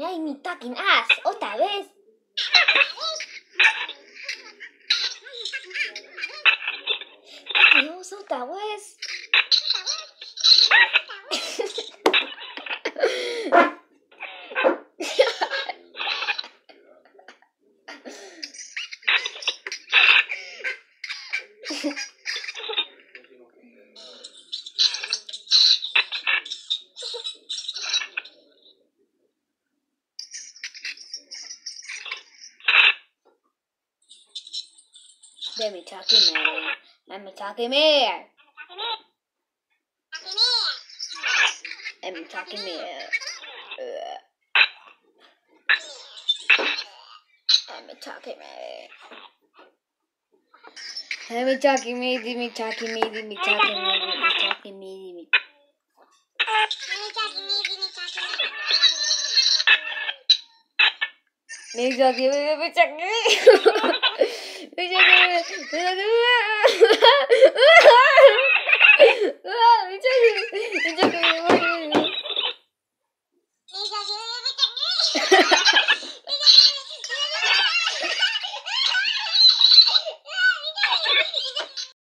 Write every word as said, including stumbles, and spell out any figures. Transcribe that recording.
Ay, me talking ass. Otra vez. Dios, otra vez. Let me talk in there. Let me talk in there. Let me talk in there. Let me talk in there. Let me talk in me. Let me talk in me. Let me talk in me. Let me talk in me. Let me talk in me. Let me talk in me.